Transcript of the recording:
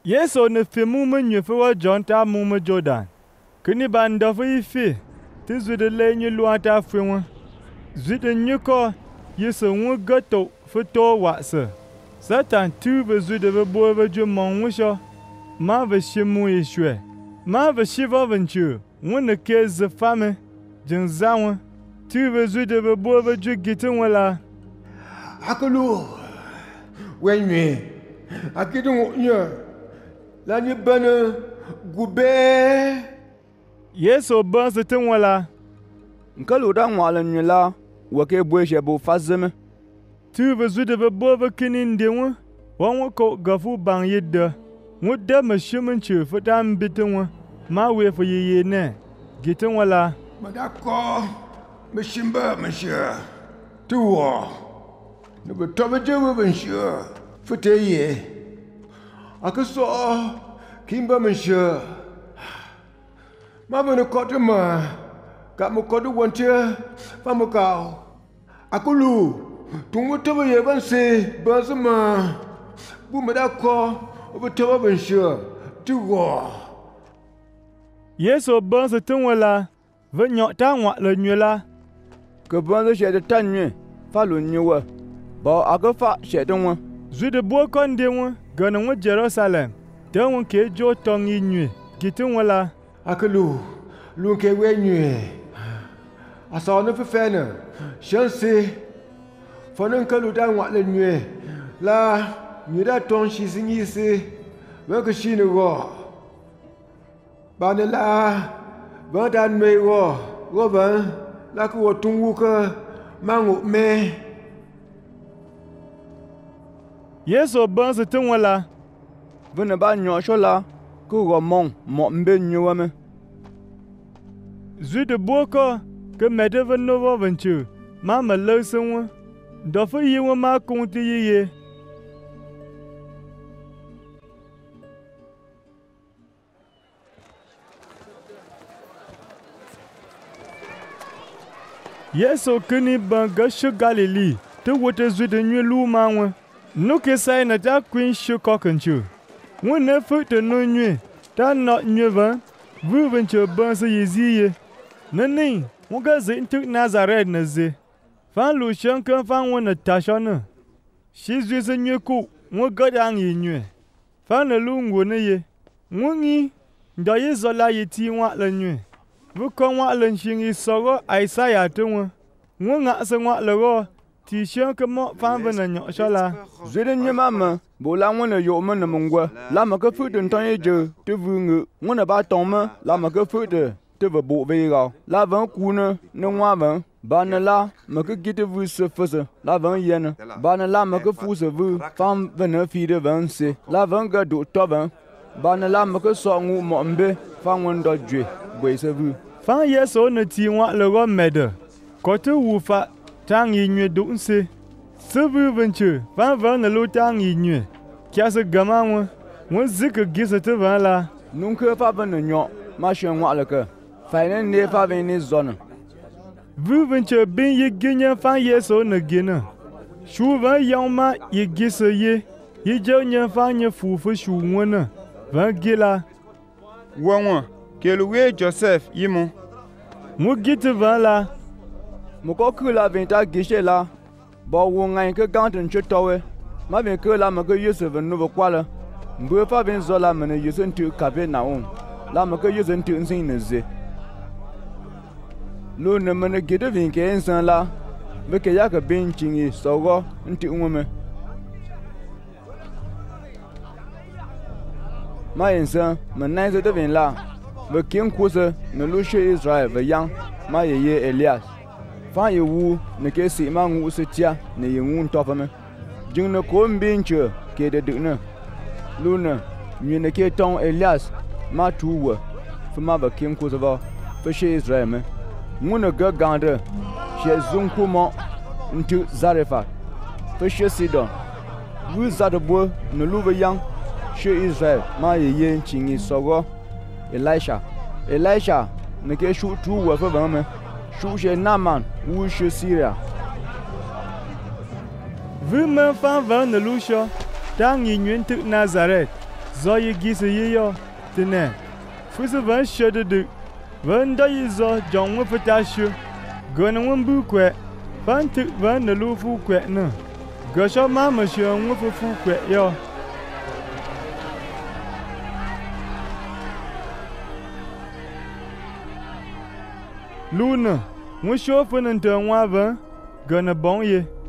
Yesu ne fi mu me nyu fi wa John ta mu me Jordan. Kini ban da fi fi. Ti zu de le nyu lu ta fi won. Zu de nyu ko Yesu wu gato fi to wa se. Satan tu be zu de be bo be ju mon wu sho. Ma be shi mu yi shwe. Ma be shi va venture. Won ne ke ze fame. Jin za won. Tu be zu de be bo be ju gitin wala. Akulu. Wen mi. Akidun nya. La ni bana gube. Yesu ban se tin wala. Nkalu da ngwala nyela wake bweshe bo fazeme. Tu be zu de be bo be kinin de won. Won ko gafu ban yidda. Mu da ma shimin ci fitan bitin won. Ma we fa yiye ne. Gitin wala. Madako. Mishimba mishia. Tuwa. Ne be tobe je we mishia. Fiteye. Akaso kimba mishia. Ma bene kote ma. Ka mo kote wonte fa mo ka. Akulu. Tungu tobe ye banse bazuma. Bu madako. Obe tobe mishia. Tuwa. Yesu ban se tin wala. Ve nyo ta ngwa le nyu la. Ke banze she de tan nyu fa lo nyu wa. Ba aga fa she de won. Zu de bo kon de won. Gana won Jerusalem. De won ke jo tong yi nyu. Gitin wala. Akulu. Lu ke we nyu. Asa ne fe fe ne. Shanse. Fonen kalu da ngwa le nyu. La nyu da ton shi singi se. Wa ke shi ne go. Ba ne la. Ba dan me go. Go ban. La ku wo tungu ke mangu me. Yesu ban se tin wala. Vene ba nyo shola ku go mon mo mbe nyu wa me. Zu de bo ko ke me de ve no vo venture. Ma me le se won. Do fe yi won ma kun ti yi. Yesu kini ban ga shi Galilee. Te wote zu de nyu lu ma won. Nu ke sai na ta queen shi kokenchu. Won ne fu te no nyu. Ta no nyu van. Vu venture ban se yiziye. Nani, won ga ze intuk Nazareth na ze. Fan lu shan kan fan won na ta shona. Shi zu se nyu ku, won ga dang yi nyu. Fan na lu ngo ne ye. Won yi ndo ye zola yi ti wa le nyu. Vu kon wa le shin yi sogo Isaiah te won. Won nga se wa le go. Ti shan ke mo fan ben na nyo shola. Zede nye mama bo la won yo me ne mungwa. La ma ke fu de ton ye je te vu nge. Won ba ton me la ma ke fu de te ve bo ve ga. La van ku ne nwa van. Ba ne la ma ke gite vu se fese. La van ye ne. Ba ne la ma ke fu se vu fam ve ne fi de van se. La van ga do to van. Ba ne la ma ke so ngu mo mbe fan won do dwe. Bo se vu. Fan Yesu ne ti wa le go mede. Ko te wu fa tang yi nyu du nse. Se vu venture, fan van ne lu tang yi nyu. Kya se gama won. Won zik gise te van la. Nun ke fa ben nyo ma shen wa le ke. Fa ne ne fa ben ni zone. Vu venture bin yi ginye fan Yesu ne gina. Shu van yang ma yi gise ye. Yi je nye fan nye fu fu shu wona. Van gila. Won ke lu we Joseph yimo. Mu gite van la. Mo ko ku la vin ta gishe la. Ba wo ngai ke ganten chetowe. Ma vin ke la ma ke Yusuf no kwa la. Mbe fa vin zo la mene Yusuf tu kabe na on. La ma ke Yusuf tu nsin ne ze. Lo ne mene gide vin ke insan la. Be ke ya ke bin chingi sogo nti unweme. Ma insan menai ze de vin la. Be kin kuse ne lu she Israel ve yang ma ye Elias. Fan ye wu ne ke si ma ngu se tia ne ye ngun topa me. Jing ne ko mbin che ke de ne. Lu ne mi ne ke ton Elias ma tu wo. Fa ma ba kin ko va fa she Israel me. Ngu ne ga gande she zun ku mo ntu Zarefa. Fa she Sidon. Wu za de bo ne lu be yang she Israel ma ye chingi sogo Elisha ne ke shu tu wo fa ba me. Shu she Naman wu she Syria. Vu men fan van ne lu sho. Tang yi nyu tu Nazareth. Zo ye gise ye yo, tene. Fusse van shede de. Van da ye zo jong we fatashu. Gona wen bu kwe. Van tik van de lu fu kwe ne. Gasha mama shon we fu kwe yo. Luna, we show for nte nwa van. Gona bon ye.